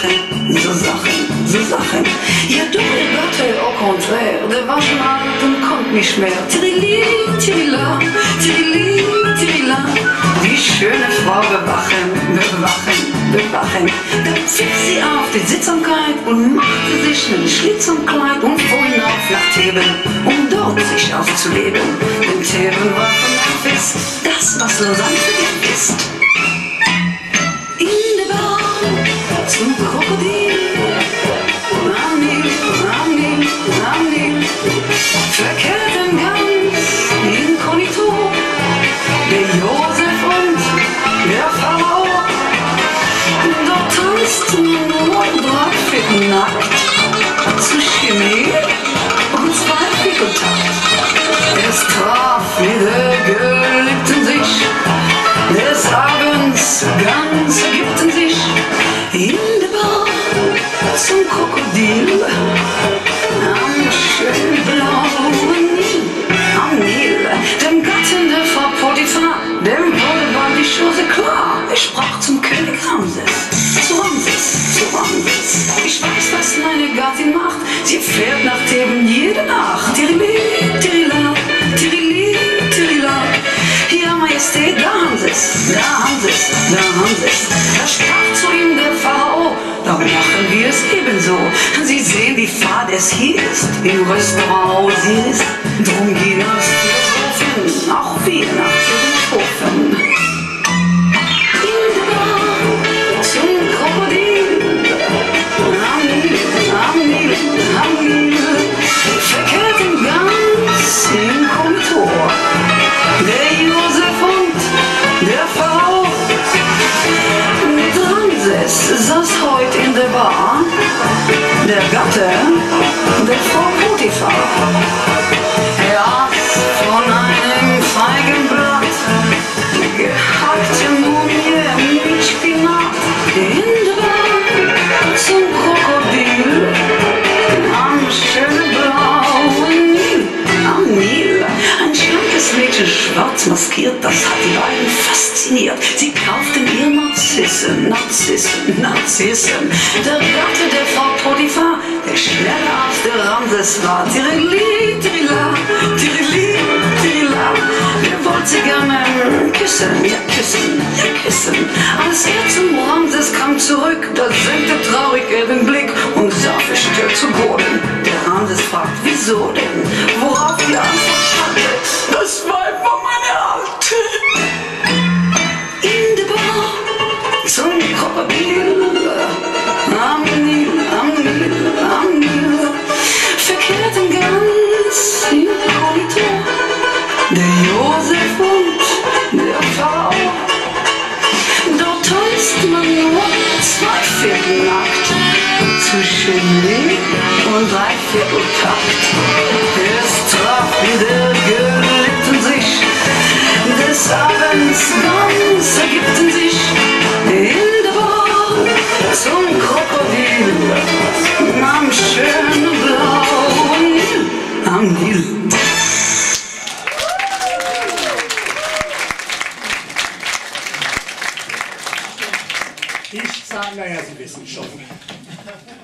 Sachen. Ja, du, Gatte, au contraire, der war schon alt und kommt nicht mehr. Tirili, tirila, tirili, tirila. Die schöne Frau bewachen. Da pfiff sie auf die Sittsamkeit und machte sich einen Schlitz und Kleid und fuhr hinauf nach Theben, um dort sich aufzuleben. Denn Theben war von Memphis das, was Lausanne für dich ist. In der Bahn zum Krokodil, am Nil, verkehrten ganz inkognito der Josef und der Pharao. Dort tanzten nur dreiviertel nackt zu Chemie und Zweifelkontakt. Es traf wieder Geliebten sich, des Abends ganz Ägypten sich in der Bar zum Krokodil am schönen blauen Nil, am Nil, dem Gatten der Frau Potiphar, dem wurde bald die Chose klar. Er sprach zum König Ramses, zu Ramses. Ich weiß, was meine Gattin macht, sie fährt nach Theben jede Nacht. Tirili, tirila, tirili, tirila. Ja, Majestät, da haben sie's. Da sprach zu ihm der Pharao, darum machen wir es ebenso. Sie sehen, wie fad es hier ist, im Restaurant Osiris. Drum gehen uns Philosophen, auch wir nach Philosophen. In der Bar zum Krokodil, am Nil, verkehrten ganz inkognito der Josef und der Pharao. Ramses saß heut in der Bar, der Gatte der Frau Potiphar. Er aß von einem Feigenblatt, gehackte Mumie mit Spinat. In der Bar zum Krokodil, am schönen blauen Nil, am Nil. Ein schlankes Mädchen, schwarz maskiert, das hat die beiden fasziniert. Sie kauften ihr Narzissen. Der Gatte der Frau Potiphar, der schneller als der Ramses war. Tirili, tirila, tirili, tirila. Er wollte sie gerne küssen. Als er zum Ramses kam zurück, da senkte traurig er den Blick und sah verstört zu Boden. Der Ramses fragt, wieso denn? Worauf die Antwort stand, das Weib war meine Alte. In der Bar zum Krokodil, am Nil, verkehrten ganz inkognito der Josef und der Pharao. Dort tanzt man nur zweiviertel nackt zu Chemie und dreiviertel Takt. Es traf wieder Geliebten sich, des Abends ganz Ägypten sich in der Bar zum Krokodil am schönen blauen Nil, am Nil. Ich sage, naja, Sie wissen schon.